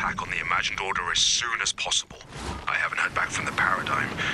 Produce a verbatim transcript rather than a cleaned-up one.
attack on the imagined order as soon as possible. I haven't heard back from the Paradigm,